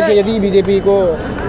कि यदि बीजेपी को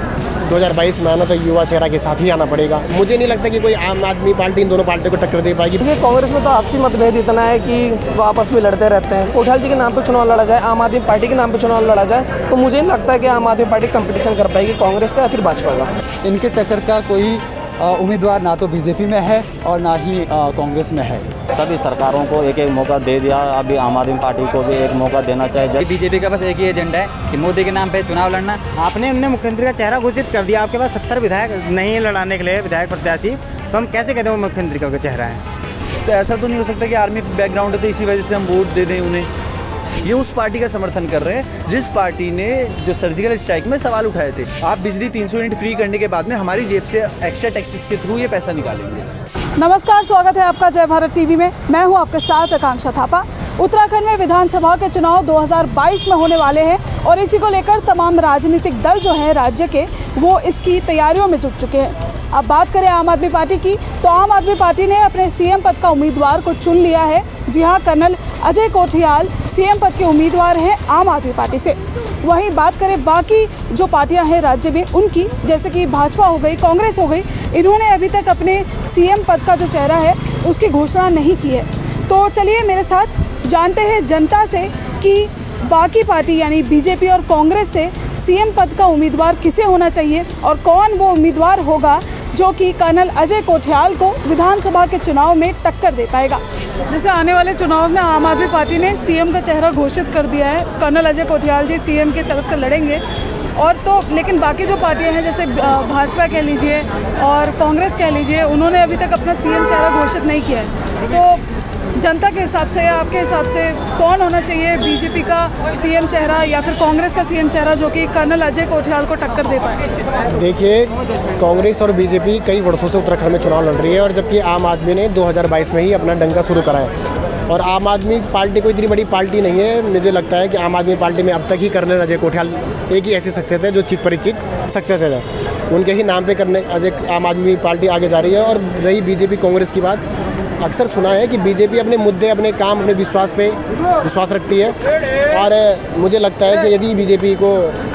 2022 में आना तो युवा चेहरा के साथ ही आना पड़ेगा। मुझे नहीं लगता कि कोई आम आदमी पार्टी इन दोनों पार्टियों को टक्कर दे पाएगी। क्योंकि कांग्रेस में तो आपसी मतभेद इतना है कि वो आपस में लड़ते रहते हैं। कोठाल जी के नाम पे चुनाव लड़ा जाए, आम आदमी पार्टी के नाम पे चुनाव लड़ा जाए, तो मुझे नहीं लगता है कि आम आदमी पार्टी कंपटीशन कर पाएगी कांग्रेस का या फिर भाजपा का। इनके टक्कर का कोई उम्मीदवार ना तो बीजेपी में है और ना ही कांग्रेस में है। सभी सरकारों को एक एक मौका दे दिया, अभी आम आदमी पार्टी को भी एक मौका देना चाहिए। बीजेपी का बस एक ही एजेंडा है कि मोदी के नाम पे चुनाव लड़ना। आपने उन्हें मुख्यमंत्री का चेहरा घोषित कर दिया, आपके पास 70 विधायक नहीं है लड़ाने के लिए विधायक प्रत्याशी, तो हम कैसे कहते हैं वो मुख्यमंत्री का चेहरा है? तो ऐसा तो नहीं हो सकता कि आर्मी बैकग्राउंड है तो इसी वजह से हम वोट दे दें उन्हें। ये उस पार्टी का समर्थन कर रहे हैं जिस पार्टी ने जो सर्जिकल स्ट्राइक में सवाल उठाए थे। आप बिजली 300 यूनिट फ्री करने के बाद में हमारी जेब से एक्स्ट्रा टैक्सेस के थ्रू ये पैसा निकालेंगे। नमस्कार, स्वागत है आपका जय भारत टीवी में। मैं हूं आपके साथ आकांक्षा थापा। उत्तराखंड में विधानसभा के चुनाव 2022 में होने वाले हैं और इसी को लेकर तमाम राजनीतिक दल जो है राज्य के, वो इसकी तैयारियों में जुट चुके हैं। अब बात करें आम आदमी पार्टी की, तो आम आदमी पार्टी ने अपने सीएम पद का उम्मीदवार को चुन लिया है। जी हाँ, कर्नल अजय कोठियाल सीएम पद के उम्मीदवार हैं आम आदमी पार्टी से। वहीं बात करें बाकी जो पार्टियां हैं राज्य में उनकी, जैसे कि भाजपा हो गई, कांग्रेस हो गई, इन्होंने अभी तक अपने सीएम पद का जो चेहरा है उसकी घोषणा नहीं की है। तो चलिए मेरे साथ जानते हैं जनता से कि बाकी पार्टी यानी बीजेपी और कांग्रेस से सीएम पद का उम्मीदवार किसे होना चाहिए और कौन वो उम्मीदवार होगा जो कि कर्नल अजय कोठियाल को विधानसभा के चुनाव में टक्कर दे पाएगा। जैसे आने वाले चुनाव में आम आदमी पार्टी ने सीएम का चेहरा घोषित कर दिया है, कर्नल अजय कोठियाल जी सीएम की तरफ से लड़ेंगे। और तो लेकिन बाकी जो पार्टियां हैं जैसे भाजपा कह लीजिए और कांग्रेस कह लीजिए, उन्होंने अभी तक अपना सीएम चेहरा घोषित नहीं किया है। तो जनता के हिसाब से या आपके हिसाब से कौन होना चाहिए, बीजेपी का सीएम चेहरा या फिर कांग्रेस का सीएम चेहरा जो कि कर्नल अजय कोठियाल को टक्कर दे पाए? देखिए, कांग्रेस और बीजेपी कई वर्षों से उत्तराखंड में चुनाव लड़ रही है और जबकि आम आदमी ने 2022 में ही अपना डंका शुरू करा है। और आम आदमी पार्टी कोई इतनी बड़ी पार्टी नहीं है। मुझे लगता है कि आम आदमी पार्टी में अब तक ही कर्नल अजय कोठियाल एक ही ऐसी शख्सियत है जो चित परिचित शख्सियत है। उनके ही नाम पे करने आम आदमी पार्टी आगे जा रही है। और रही बीजेपी कांग्रेस की बात, अक्सर सुना है कि बीजेपी अपने मुद्दे, अपने काम, अपने विश्वास पे विश्वास रखती है। और मुझे लगता है कि यदि बीजेपी को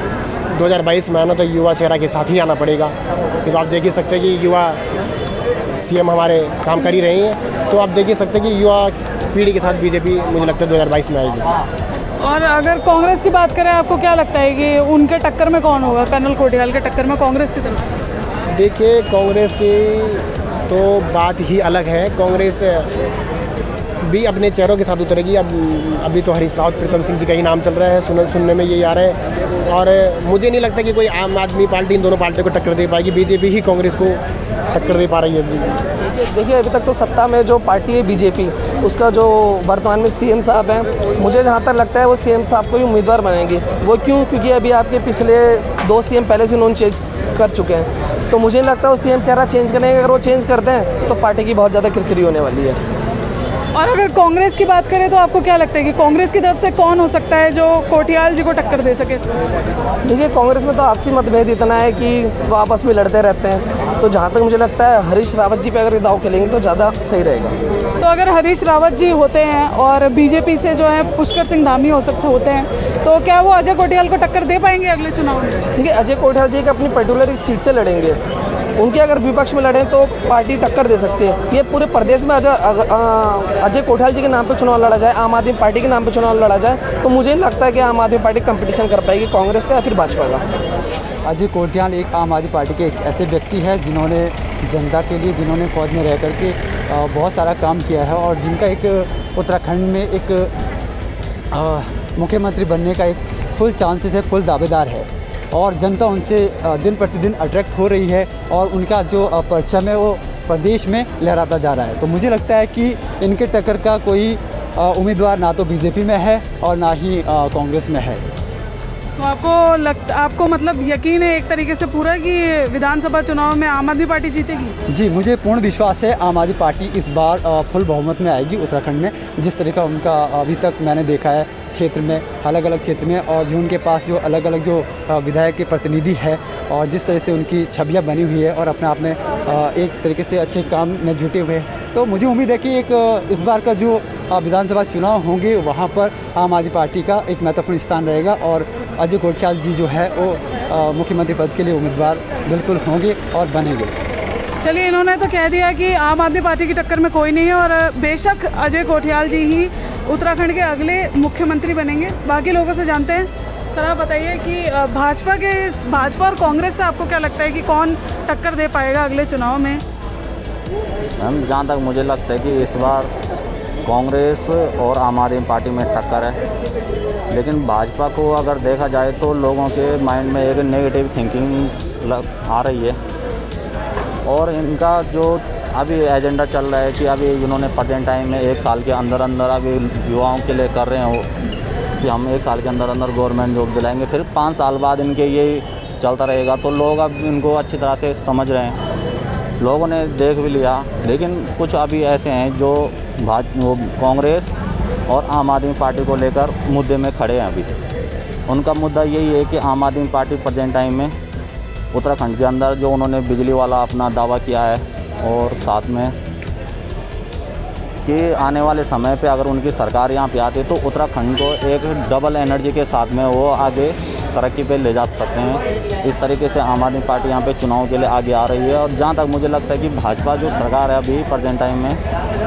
2022 में आना तो युवा चेहरा के साथ ही आना पड़ेगा। तो आप देख ही सकते हैं कि युवा सीएम हमारे काम कर ही रहे हैं। तो आप देख ही सकते हैं कि युवा पीढ़ी के साथ बीजेपी मुझे लगता है 2022 में आएगी। और अगर कांग्रेस की बात करें, आपको क्या लगता है कि उनके टक्कर में कौन होगा? कर्नल कोठियाल के टक्कर में कांग्रेस की तरफ से? देखिए, कांग्रेस की तो बात ही अलग है। कांग्रेस भी अपने चेहरों के साथ उतरेगी। अभी तो हरीश रावत, प्रीतम सिंह जी का ही नाम चल रहा है, सुनने में यही आ रहा है। और मुझे नहीं लगता कि कोई आम आदमी पार्टी इन दोनों पार्टियों को टक्कर दे पाएगी। बीजेपी ही कांग्रेस को टक्कर दे पा रही है। देखिए, अभी तक तो सत्ता में जो पार्टी है बीजेपी, उसका जो वर्तमान में सीएम साहब हैं, मुझे जहाँ तक लगता है वो सीएम साहब को ही उम्मीदवार बनेंगे। वो क्यों? क्योंकि अभी आपके पिछले 2 सीएम पहले से उन्होंने चेंज कर चुके हैं। तो मुझे नहीं लगता वो सीएम चेहरा चेंज करेंगे। अगर वो चेंज करते हैं तो पार्टी की बहुत ज़्यादा किरकिरी होने वाली है। और अगर कांग्रेस की बात करें तो आपको क्या लगता है कि कांग्रेस की तरफ से कौन हो सकता है जो कोठियाल जी को टक्कर दे सके इसमें? देखिए, कांग्रेस में तो आपसी मतभेद इतना है कि वो आपस में लड़ते रहते हैं। तो जहाँ तक मुझे लगता है हरीश रावत जी पे अगर दाव खेलेंगे तो ज़्यादा सही रहेगा। तो अगर हरीश रावत जी होते हैं और बीजेपी से जो है पुष्कर सिंह धामी होते हैं, तो क्या वो अजय कोठियाल को टक्कर दे पाएंगे अगले चुनाव में? देखिए, अजय कोठियाल जी अपनी पर्टिकुलर एक सीट से लड़ेंगे। उनके अगर विपक्ष में लड़ें तो पार्टी टक्कर दे सकती है। ये पूरे प्रदेश में अजय कोठियाल जी के नाम पे चुनाव लड़ा जाए, आम आदमी पार्टी के नाम पे चुनाव लड़ा जाए, तो मुझे नहीं लगता है कि आम आदमी पार्टी कंपटीशन कर पाएगी कांग्रेस का या फिर भाजपा का। अजय कोठियाल एक आम आदमी पार्टी के एक ऐसे व्यक्ति है जिन्होंने जनता के लिए, जिन्होंने फौज में रह करके बहुत सारा काम किया है और जिनका एक उत्तराखंड में एक मुख्यमंत्री बनने का एक फुल चांसेस है, फुल दावेदार है। और जनता उनसे दिन प्रतिदिन अट्रैक्ट हो रही है और उनका जो परचम है वो प्रदेश में लहराता जा रहा है। तो मुझे लगता है कि इनके टक्कर का कोई उम्मीदवार ना तो बीजेपी में है और ना ही कांग्रेस में है। तो आपको मतलब यकीन है एक तरीके से पूरा कि विधानसभा चुनाव में आम आदमी पार्टी जीतेगी? जी, मुझे पूर्ण विश्वास है आम आदमी पार्टी इस बार फुल बहुमत में आएगी उत्तराखंड में। जिस तरह का उनका अभी तक मैंने देखा है क्षेत्र में, अलग अलग क्षेत्र में, और जो उनके पास जो अलग अलग जो विधायक के प्रतिनिधि है और जिस तरह से उनकी छवियाँ बनी हुई है और अपने आप में एक तरीके से अच्छे काम में जुटे हुए हैं, तो मुझे उम्मीद है कि एक इस बार का जो विधानसभा चुनाव होंगे वहाँ पर आम आदमी पार्टी का एक महत्वपूर्ण स्थान रहेगा और अजय कोठियाल जी जो है वो मुख्यमंत्री पद के लिए उम्मीदवार बिल्कुल होंगे और बनेंगे। चलिए, इन्होंने तो कह दिया कि आम आदमी पार्टी की टक्कर में कोई नहीं है और बेशक अजय कोठियाल जी ही उत्तराखंड के अगले मुख्यमंत्री बनेंगे। बाकी लोगों से जानते हैं। सर, आप बताइए कि भाजपा और कांग्रेस से आपको क्या लगता है कि कौन टक्कर दे पाएगा अगले चुनाव में? मैम, जहाँ तक मुझे लगता है कि इस बार कांग्रेस और आम आदमी पार्टी में टक्कर है, लेकिन भाजपा को अगर देखा जाए तो लोगों के माइंड में एक नेगेटिव थिंकिंग आ रही है और इनका जो अभी एजेंडा चल रहा है कि अभी इन्होंने प्रेजेंट टाइम में 1 साल के अंदर अंदर अभी युवाओं के लिए कर रहे हैं वो कि हम 1 साल के अंदर अंदर गवर्नमेंट जॉब दिलाएंगे, फिर 5 साल बाद इनके ये चलता रहेगा। तो लोग अब इनको अच्छी तरह से समझ रहे हैं, लोगों ने देख भी लिया। लेकिन कुछ अभी ऐसे हैं जो कांग्रेस और आम आदमी पार्टी को लेकर मुद्दे में खड़े हैं। अभी उनका मुद्दा यही है कि आम आदमी पार्टी प्रेजेंट टाइम में उत्तराखंड के अंदर जो उन्होंने बिजली वाला अपना दावा किया है और साथ में कि आने वाले समय पे अगर उनकी सरकार यहाँ पे आती है तो उत्तराखंड को एक डबल एनर्जी के साथ में वो आगे तरक्की पे ले जा सकते हैं। इस तरीके से आम आदमी पार्टी यहाँ पे चुनाव के लिए आगे आ रही है। और जहाँ तक मुझे लगता है कि भाजपा जो सरकार है अभी प्रेजेंट टाइम में,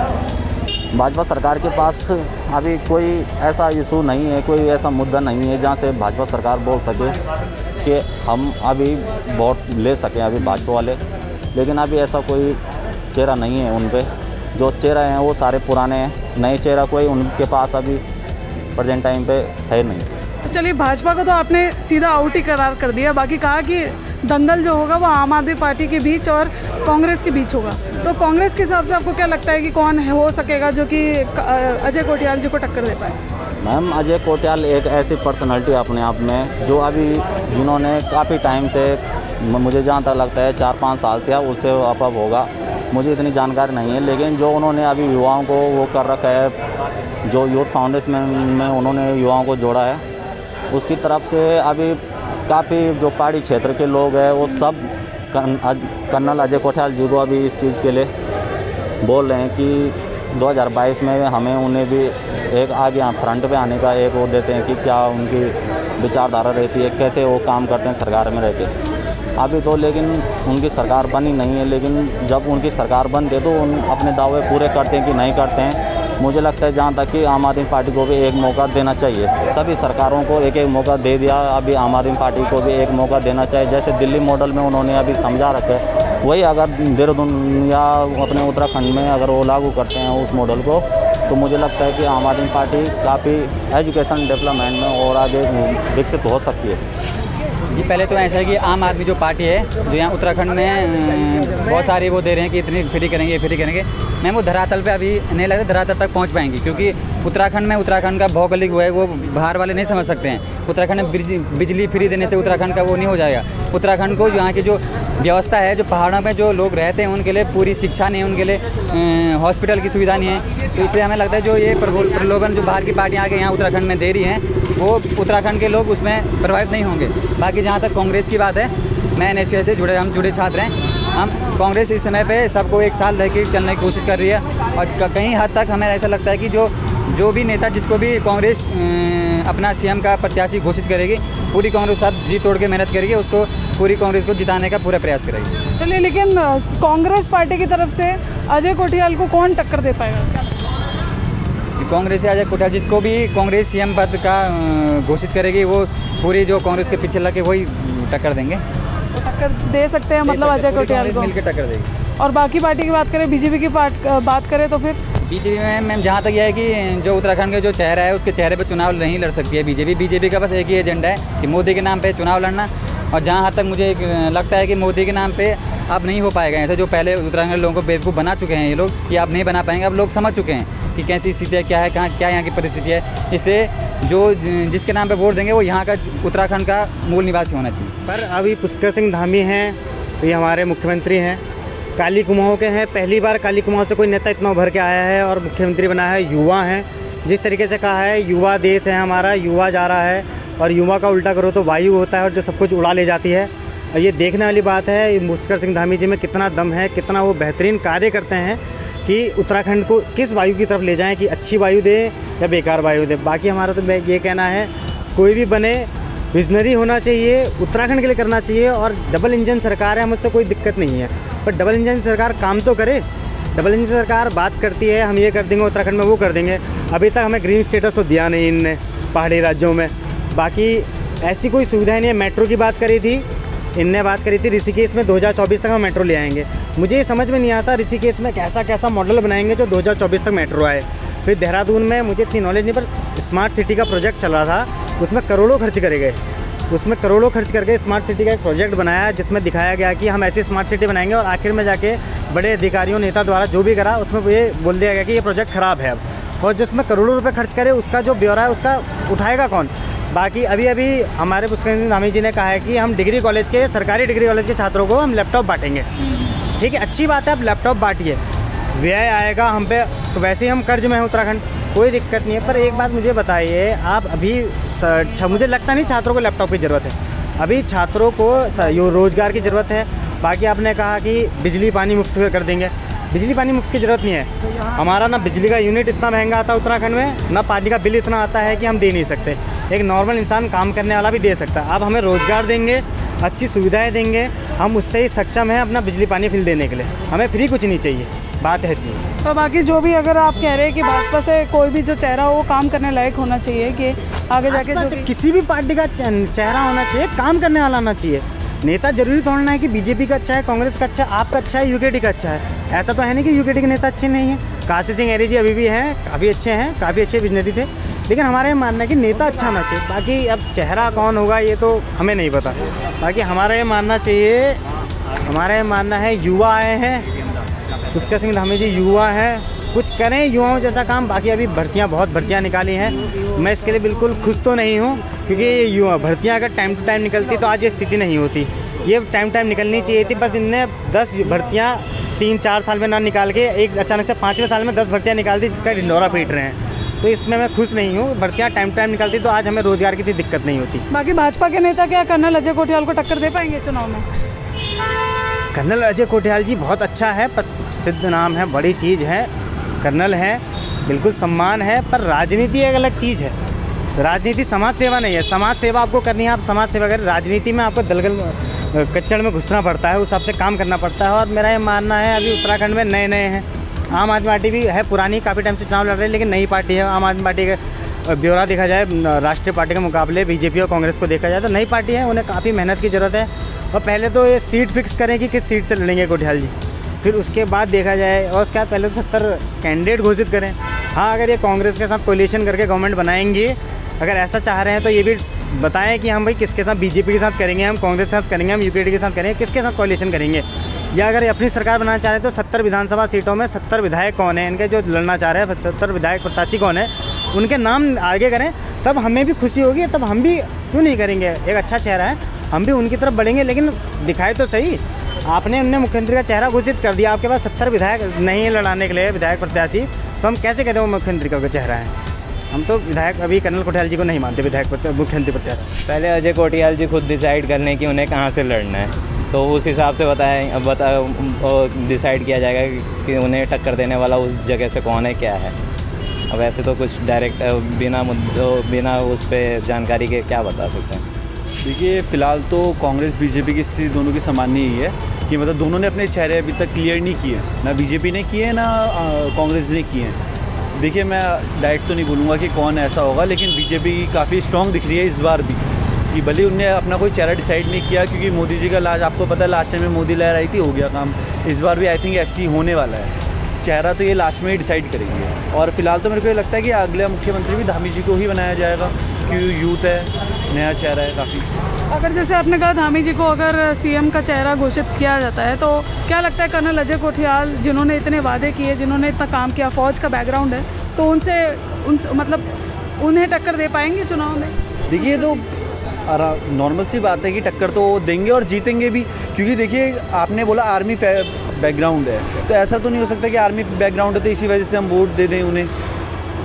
भाजपा सरकार के पास अभी कोई ऐसा इशू नहीं है, कोई ऐसा मुद्दा नहीं है जहाँ से भाजपा सरकार बोल सके कि हम अभी वोट ले सकें अभी भाजपा वाले। लेकिन अभी ऐसा कोई चेहरा नहीं है उन पे, जो चेहरा हैं वो सारे पुराने हैं, नए चेहरा कोई उनके पास अभी प्रेजेंट टाइम पे है नहीं। तो चलिए, भाजपा को तो आपने सीधा आउट ही करार कर दिया। बाकी कहा कि दंगल जो होगा वो आम आदमी पार्टी के बीच और कांग्रेस के बीच होगा। तो कांग्रेस के हिसाब से आपको क्या लगता है कि कौन हो सकेगा जो कि अजय कोठियाल जी को टक्कर दे पाए? मैम, अजय कोठियाल एक ऐसी पर्सनालिटी अपने आप में जो अभी जिन्होंने काफ़ी टाइम से, मुझे जहाँ तक लगता है 4-5 साल से उससे अप होगा, मुझे इतनी जानकारी नहीं है। लेकिन जो उन्होंने अभी युवाओं को वो कर रखा है, जो यूथ फाउंडेशन में उन्होंने युवाओं को जोड़ा है, उसकी तरफ से अभी काफ़ी जो पहाड़ी क्षेत्र के लोग हैं वो सब कर्नल अजय कोठियाल जी को अभी इस चीज़ के लिए बोल रहे हैं कि 2022 में हमें उन्हें भी एक आगे यहाँ फ्रंट पे आने का एक वो देते हैं कि क्या उनकी विचारधारा रहती है, कैसे वो काम करते हैं सरकार में रह के। अभी तो लेकिन उनकी सरकार बनी नहीं है, लेकिन जब उनकी सरकार बनती है तो उन अपने दावे पूरे करते हैं कि नहीं करते हैं। मुझे लगता है जहाँ तक कि आम आदमी पार्टी को भी एक मौका देना चाहिए। सभी सरकारों को एक एक मौका दे दिया, अभी आम आदमी पार्टी को भी एक मौका देना चाहिए। जैसे दिल्ली मॉडल में उन्होंने अभी समझा रखा है, वही अगर देहरादून या अपने उत्तराखंड में अगर वो लागू करते हैं उस मॉडल को, तो मुझे लगता है कि आम आदमी पार्टी काफ़ी एजुकेशन डेवलपमेंट में और आगे विकसित हो सकती है। जी, पहले तो ऐसा है कि आम आदमी जो पार्टी है जो यहाँ उत्तराखंड में बहुत सारी वो दे रहे हैं कि इतनी फ्री करेंगे, मैम वो धरातल पे अभी नहीं लगता धरातल तक पहुँच पाएंगी, क्योंकि उत्तराखंड का भौगोलिक वो है, वो बाहर वाले नहीं समझ सकते हैं। उत्तराखंड में बिजली फ्री देने से उत्तराखंड का वो नहीं हो जाएगा। उत्तराखंड को यहाँ की जो व्यवस्था है, जो पहाड़ों में जो लोग रहते हैं उनके लिए पूरी शिक्षा नहीं है, उनके लिए हॉस्पिटल की सुविधा नहीं है। तो इसलिए हमें लगता है जो ये प्रलोभन जो बाहर की पार्टियाँ आके यहाँ उत्तराखंड में दे रही हैं, वो उत्तराखंड के लोग उसमें प्रभावित नहीं होंगे। बाकी जहाँ तक कांग्रेस की बात है, मैं NSU से हम जुड़े छात्र हैं, हम कांग्रेस इस समय पे सबको एक साल रह के चलने की कोशिश कर रही है। और कहीं हद तक हमें ऐसा लगता है कि जो भी नेता जिसको भी कांग्रेस अपना CM का प्रत्याशी घोषित करेगी, पूरी कांग्रेस साथ जी तोड़ के मेहनत करेगी, उसको पूरी कांग्रेस को जिताने का पूरा प्रयास करेगी। चलिए, लेकिन कांग्रेस पार्टी की तरफ से अजय कोठियाल को कौन टक्कर दे पाएगा? कांग्रेस से अजय कोठियाल, जिसको भी कांग्रेस CM पद का घोषित करेगी, वो पूरी जो कांग्रेस के पीछे लगे वही टक्कर देंगे, टक्कर दे सकते हैं, मतलब अजय कोठियाल को मिलकर टक्कर देगी। और बाकी पार्टी की बात करें, बीजेपी की बात करें तो फिर बीजेपी में मैम जहाँ तक यह है कि जो उत्तराखंड का जो चेहरा है उसके चेहरे पर चुनाव नहीं लड़ सकती है बीजेपी का बस एक ही एजेंडा है कि मोदी के नाम पे चुनाव लड़ना। और जहाँ हद तक मुझे लगता है कि मोदी के नाम पे अब नहीं हो पाएगा ऐसे, जो पहले उत्तराखंड के लोगों को बेवकूफ़ बना चुके हैं ये लोग कि आप नहीं बना पाएंगे। अब लोग समझ चुके हैं कि कैसी स्थिति है, क्या है, कहाँ क्या यहाँ की परिस्थिति है। इसलिए जो जिसके नाम पे वोट देंगे वो यहाँ का उत्तराखंड का मूल निवासी होना चाहिए। पर अभी पुष्कर सिंह धामी हैं, ये हमारे मुख्यमंत्री हैं, काली कुमाऊँ के हैं। पहली बार काली कुमाऊँ से कोई नेता इतना उभर के आया है और मुख्यमंत्री बना है। युवा हैं जिस तरीके से कहा है युवा देश है हमारा, युवा जा रहा है और युवा का उल्टा करो तो वायु होता है और जो सब कुछ उड़ा ले जाती है। और ये देखने वाली बात है मुस्कर सिंह धामी जी में कितना दम है, कितना वो बेहतरीन कार्य करते हैं कि उत्तराखंड को किस वायु की तरफ ले जाएं कि अच्छी वायु दे या बेकार वायु दे। बाकी हमारा तो ये कहना है कोई भी बने विजनरी होना चाहिए, उत्तराखंड के लिए करना चाहिए। और डबल इंजन सरकार है, मुझसे कोई दिक्कत नहीं है, पर डबल इंजन सरकार काम तो करे। डबल इंजन सरकार बात करती है हम ये कर देंगे उत्तराखंड में, वो कर देंगे, अभी तक हमें ग्रीन स्टेटस तो दिया नहीं इनने पहाड़ी राज्यों में। बाकी ऐसी कोई सुविधा नहीं है। मेट्रो की बात करी थी इनने, बात करी थी ऋषिकेश में 2024 तक हम मेट्रो ले आएंगे। मुझे ये समझ में नहीं आता ऋषिकेश में कैसा कैसा मॉडल बनाएंगे जो 2024 तक मेट्रो आए। फिर देहरादून में मुझे इतनी नॉलेज नहीं, पर स्मार्ट सिटी का प्रोजेक्ट चल रहा था, उसमें करोड़ों खर्च करे गए, उसमें करोड़ों खर्च करके स्मार्ट सिटी का एक प्रोजेक्ट बनाया जिसमें दिखाया गया कि हम ऐसी स्मार्ट सिटी बनाएंगे और आखिर में जाके बड़े अधिकारियों नेता द्वारा जो भी करा उसमें ये बोल दिया गया कि ये प्रोजेक्ट ख़राब है अब, और जिसमें करोड़ों रुपए खर्च करे उसका जो ब्यौरा है उसका उठाएगा कौन। बाकी अभी हमारे मुस्कर सिंह धामी जी ने कहा है कि हम डिग्री कॉलेज के, सरकारी डिग्री कॉलेज के छात्रों को हम लैपटॉप बांटेंगे। ठीक है, अच्छी बात है, आप लैपटॉप बांटिए, व्यय आएगा हम पे, तो वैसे ही हम कर्ज में हैं उत्तराखंड, कोई दिक्कत नहीं है। पर एक बात मुझे बताइए, आप अभी मुझे लगता नहीं छात्रों को लैपटॉप की ज़रूरत है, अभी छात्रों को रोज़गार की ज़रूरत है। बाकी आपने कहा कि बिजली पानी मुफ्त कर देंगे, बिजली पानी मुफ्त की ज़रूरत नहीं है। हमारा ना बिजली का यूनिट इतना महंगा आता है उत्तराखंड में, ना पानी का बिल इतना आता है कि हम दे नहीं सकते। एक नॉर्मल इंसान काम करने वाला भी दे सकता है। आप हमें रोज़गार देंगे, अच्छी सुविधाएं देंगे, हम उससे ही सक्षम हैं अपना बिजली पानी बिल देने के लिए, हमें फ्री कुछ नहीं चाहिए, बात है इतनी। तो बाकी जो भी अगर आप कह रहे हैं कि भाजपा से कोई भी जो चेहरा हो वो काम करने लायक होना चाहिए, कि आगे जाके जो किसी भी पार्टी का चेहरा होना चाहिए, काम करने वाला होना चाहिए। नेता जरूरी थोड़ा है कि बीजेपी का अच्छा है, कांग्रेस का अच्छा है, आपका अच्छा है, यूकेडी का अच्छा है। ऐसा तो है नहीं कि यूकेडी के नेता अच्छे नहीं हैं। काशी सिंह एरी जी अभी भी हैं, काफ़ी अच्छे हैं, काफ़ी अच्छे विजनरी थे, लेकिन हमारा ये मानना है कि नेता अच्छा होना चाहिए। बाकी अब चेहरा कौन होगा ये तो हमें नहीं पता। बाकी हमारा ये मानना चाहिए, हमारा ये मानना है युवा आए हैं, मुस्कर सिंह धामी जी युवा हैं, कुछ करें युवाओं जैसा काम। बाकी अभी बहुत भर्तियाँ निकाली हैं, मैं इसके लिए बिल्कुल खुश तो नहीं हूँ, क्योंकि ये युवा भर्तियाँ अगर टाइम टू टाइम निकलती तो आज ये स्थिति नहीं होती। ये टाइम निकलनी चाहिए थी, बस इनने 10 भर्तियाँ 3-4 साल में ना निकाल के एक अचानक से 5वें साल में 10 भर्तियाँ निकाल दी, जिसका ढिंडोरा पीट रहे हैं। तो इसमें मैं खुश नहीं हूँ। भर्तियाँ टाइम निकलती तो आज हमें रोजगार की इतनी दिक्कत नहीं होती। बाकी भाजपा के नेता क्या कर्नल अजय कोठियाल को टक्कर दे पाएंगे चुनाव में? कर्नल अजय कोठियाल जी बहुत अच्छा है, प्रसिद्ध नाम है, बड़ी चीज़ है, कर्नल है, बिल्कुल सम्मान है, पर राजनीति एक अलग चीज़ है। राजनीति समाज सेवा नहीं है। समाज सेवा आपको करनी है, आप समाज सेवा करें। राजनीति में आपको दलगल कच्चड़ में घुसना पड़ता है, उस हिसाब से काम करना पड़ता है। और मेरा ये मानना है अभी उत्तराखंड में नए हैं, आम आदमी पार्टी भी है, पुरानी काफ़ी टाइम से चुनाव लड़ रही है, लेकिन नई पार्टी है। आम आदमी पार्टी का ब्यौरा देखा जाए राष्ट्रीय पार्टी के मुकाबले बीजेपी और कांग्रेस को देखा जाए तो नई पार्टी है, उन्हें काफ़ी मेहनत की ज़रूरत है। और पहले तो ये सीट फिक्स करें कि किस सीट से लड़ेंगे कोठियाल जी, फिर उसके बाद देखा जाए। और उसके बाद पहले तो 70 कैंडिडेट घोषित करें। हाँ, अगर ये कांग्रेस के साथ कोलिशन करके गवर्नमेंट बनाएंगे, अगर ऐसा चाह रहे हैं तो ये भी बताएं कि हम भाई किसके साथ, बीजेपी के साथ करेंगे, हम कांग्रेस के साथ करेंगे, हम यूकेडी के साथ करेंगे, किसके साथ कोलिशन करेंगे। या अगर अपनी सरकार बनाना चाह रहे हैं तो 70 विधानसभा सीटों में 70 विधायक कौन है, इनके जो लड़ना चाह रहे हैं 70 विधायक प्रत्याशी कौन है, उनके नाम आगे करें, तब हमें भी खुशी होगी, तब हम भी क्यों नहीं करेंगे। एक अच्छा चेहरा है, हम भी उनकी तरफ बढ़ेंगे, लेकिन दिखाए तो सही। आपने उनने मुख्यमंत्री का चेहरा घोषित कर दिया, आपके पास 70 विधायक नहीं है लड़ाने के लिए, विधायक प्रत्याशी, तो हम कैसे कहते हैं वो मुख्यमंत्री का चेहरा है। हम तो विधायक अभी कर्नल कोठियाल जी को नहीं मानते विधायक मुख्यमंत्री प्रत्याशी। पहले अजय कोठियाल जी खुद डिसाइड कर लें कि उन्हें कहाँ से लड़ना है, तो उस हिसाब से डिसाइड किया जाएगा कि उन्हें टक्कर देने वाला उस जगह से कौन है, क्या है। अब ऐसे तो कुछ डायरेक्ट बिना उस पर जानकारी के क्या बता सकते हैं। देखिए, फ़िलहाल तो कांग्रेस बीजेपी की स्थिति दोनों की सामान्य ही है कि मतलब दोनों ने अपने चेहरे अभी तक क्लियर नहीं किए, ना बीजेपी ने किए ना कांग्रेस ने किए हैं। देखिए, मैं डायरेक्ट तो नहीं बोलूँगा कि कौन ऐसा होगा, लेकिन बीजेपी काफ़ी स्ट्रॉन्ग दिख रही है इस बार भी, कि भले उनने अपना कोई चेहरा डिसाइड नहीं किया, क्योंकि मोदी जी का आपको पता है लास्ट टाइम में मोदी लहर आई थी, हो गया काम। इस बार भी आई थिंक ऐसी होने वाला है, चेहरा तो ये लास्ट में ही डिसाइड करेंगे। और फिलहाल तो मेरे को ये लगता है कि अगला मुख्यमंत्री भी धामी जी को ही बनाया जाएगा, क्योंकि यूथ है, नया चेहरा है काफ़ी। अगर जैसे आपने कहा धामी जी को अगर सीएम का चेहरा घोषित किया जाता है, तो क्या लगता है कर्नल अजय कोठियाल जिन्होंने इतने वादे किए, जिन्होंने इतना काम किया, फौज का बैकग्राउंड है, तो उनसे मतलब उन्हें टक्कर दे पाएंगे चुनाव में? देखिए, तो नॉर्मल सी बात है कि टक्कर तो देंगे और जीतेंगे भी, क्योंकि देखिए आपने बोला आर्मी बैकग्राउंड है, तो ऐसा तो नहीं हो सकता कि आर्मी बैकग्राउंड है तो इसी वजह से हम वोट दे दें उन्हें।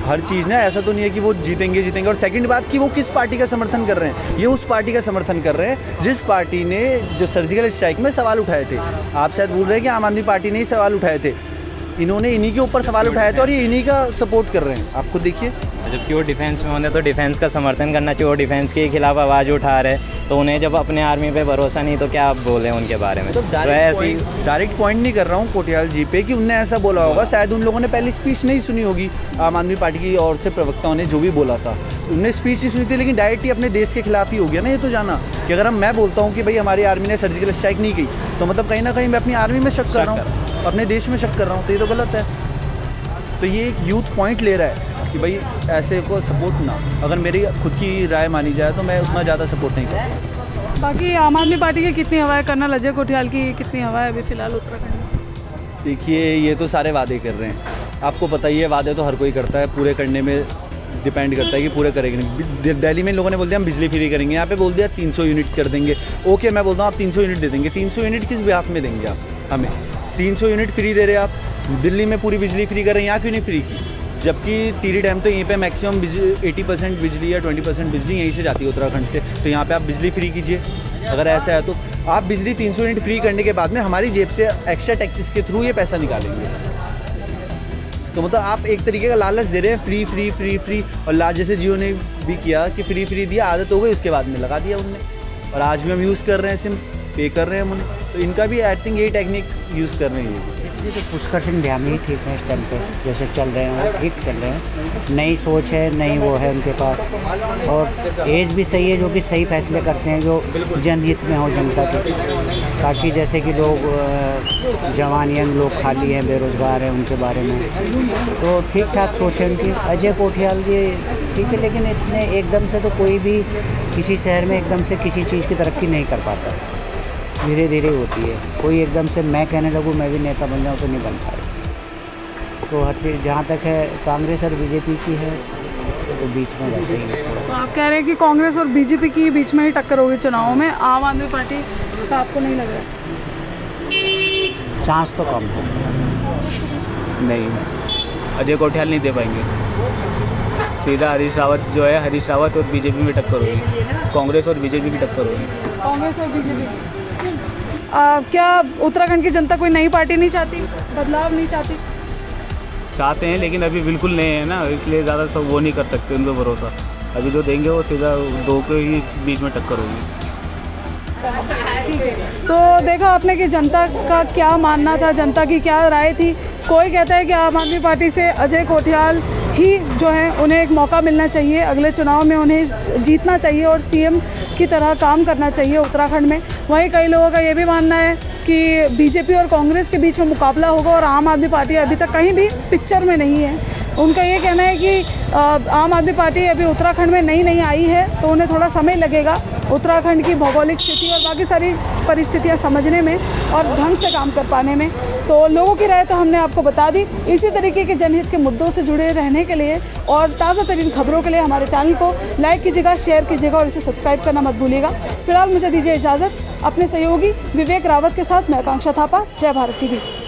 हर चीज़ ना ऐसा तो नहीं है कि वो जीतेंगे। और सेकंड बात कि वो किस पार्टी का समर्थन कर रहे हैं, ये उस पार्टी का समर्थन कर रहे हैं जिस पार्टी ने जो सर्जिकल स्ट्राइक में सवाल उठाए थे। आप शायद भूल रहे हैं कि आम आदमी पार्टी ने ही सवाल उठाए थे, इन्होंने इन्हीं के ऊपर सवाल उठाए थे और ये इन्हीं का सपोर्ट कर रहे हैं। आप खुद देखिए, जबकि वो डिफेंस में होने तो डिफेंस का समर्थन करना चाहिए। वो डिफेंस के खिलाफ आवाज़ उठा रहे, तो उन्हें जब अपने आर्मी पे भरोसा नहीं तो क्या आप बोले उनके बारे में। तो डायरेक्ट पॉइंट नहीं कर रहा हूँ कोटियाल जी पे कि उनने ऐसा बोला होगा, शायद उन लोगों ने पहली स्पीच नहीं सुनी होगी आम आदमी पार्टी की ओर से प्रवक्ताओं ने जो भी बोला था, उनने स्पीच ही सुनी थी, लेकिन डायरेक्ट ही अपने देश के खिलाफ ही हो गया ना। ये तो जाना कि अगर मैं बोलता हूँ कि भाई हमारी आर्मी ने सर्जिकल स्ट्राइक नहीं की, तो मतलब कहीं ना कहीं मैं अपनी आर्मी में शक कर रहा हूँ, अपने देश में शक कर रहा हूँ, तो ये तो गलत है। तो ये एक यूथ पॉइंट ले रहा है कि भाई ऐसे को सपोर्ट ना, अगर मेरी खुद की राय मानी जाए तो मैं उतना ज़्यादा सपोर्ट नहीं करता। बाकी आम आदमी पार्टी की कितनी हवा है, कर्नल अजय कोठियाल की कितनी हवा है अभी फिलहाल उत्तराखंड में? देखिए, ये तो सारे वादे कर रहे हैं, आपको पता ही है, वादे तो हर कोई करता है, पूरे करने में डिपेंड करता है कि पूरे करेंगे नहीं। दिल्ली में लोगों ने बोल दिया हम बिजली फ्री करेंगे, यहाँ पे बोल दिया 300 यूनिट कर देंगे। ओके, मैं बोलता हूँ आप 300 यूनिट दे देंगे, 300 यूनिट किस बिहाफ में देंगे आप हमें? 300 यूनिट फ्री दे रहे हैं आप, दिल्ली में पूरी बिजली फ्री कर रहे हैं, यहाँ क्यों नहीं फ्री की? जबकि टिहरी डैम तो यहीं पे मैक्सिमम 80% बिजली या 20% बिजली यहीं से जाती है उत्तराखंड से, तो यहाँ पे आप बिजली फ्री कीजिए। अगर ऐसा है तो आप बिजली 300 यूनिट फ्री करने के बाद में हमारी जेब से एक्स्ट्रा टैक्सेस के थ्रू ये पैसा निकालेंगे। तो मतलब आप एक तरीके का लालच दे रहे हैं, फ्री फ्री फ्री फ्री, और जैसे जियो ने भी किया कि फ्री फ्री दिया, आदत हो गई, उसके बाद में लगा दिया उनने, और आज भी हम यूज़ कर रहे हैं, सिम पे कर रहे हैं हम उन्हें। तो इनका भी आई थिंक यही टेक्निक यूज़ कर रहे हैं। ये तो पुष्कर सिंह धामी ही ठीक है इस टाइम पे, जैसे चल रहे हैं वो ठीक चल रहे हैं, नई सोच है, नई वो है उनके पास, और एज भी सही है, जो कि सही फैसले करते हैं जो जनहित में हो जनता के, ताकि जैसे कि लोग जवान यंग लोग खाली हैं, बेरोज़गार हैं, उनके बारे में तो ठीक ठाक सोच है उनकी। अजय कोठियाल जी ठीक है, लेकिन इतने एकदम से तो कोई भी किसी शहर में एकदम से किसी चीज़ की तरक्की नहीं कर पाता, धीरे धीरे होती है। कोई एकदम से मैं कहने लगूँ मैं भी नेता बन जाऊँ तो नहीं बन पाए। तो हर चीज़ जहाँ तक है कांग्रेस और बीजेपी की है तो बीच में वैसे ही है। तो आप कह रहे हैं कि कांग्रेस और बीजेपी की बीच में ही टक्कर होगी चुनावों में, आम आदमी पार्टी का आपको नहीं लग रहा? चांस तो कम है। नहीं, अजय कोठियाल नहीं दे पाएंगे, सीधा हरीश रावत जो है, हरीश रावत और बीजेपी में टक्कर होगी, कांग्रेस और बीजेपी की टक्कर होगी। कांग्रेस और बीजेपी क्या उत्तराखंड की जनता कोई नई पार्टी नहीं चाहती, बदलाव नहीं चाहती? चाहते हैं, लेकिन अभी बिल्कुल नहीं है ना, इसलिए ज़्यादा सब वो नहीं कर सकते उन पर भरोसा। अभी जो देंगे वो सीधा दो के ही बीच में टक्कर होगी। तो देखा आपने कि जनता का क्या मानना था, जनता की क्या राय थी। कोई कहता है कि आम आदमी पार्टी से अजय कोठियाल ही जो है उन्हें एक मौका मिलना चाहिए, अगले चुनाव में उन्हें जीतना चाहिए और सीएम की तरह काम करना चाहिए उत्तराखंड में। वहीं कई लोगों का ये भी मानना है कि बीजेपी और कांग्रेस के बीच में मुकाबला होगा और आम आदमी पार्टी अभी तक कहीं भी पिक्चर में नहीं है। उनका ये कहना है कि आम आदमी पार्टी अभी उत्तराखंड में नई आई है, तो उन्हें थोड़ा समय लगेगा उत्तराखंड की भौगोलिक स्थिति और बाकी सारी परिस्थितियां समझने में और ढंग से काम कर पाने में। तो लोगों की राय तो हमने आपको बता दी। इसी तरीके के जनहित के मुद्दों से जुड़े रहने के लिए और ताज़ा तरीन खबरों के लिए हमारे चैनल को लाइक कीजिएगा, शेयर कीजिएगा और इसे सब्सक्राइब करना मत भूलिएगा। फिलहाल मुझे दीजिए इजाज़त। अपने सहयोगी विवेक रावत के साथ मैं आकांक्षा थापा, जय भारत टीवी।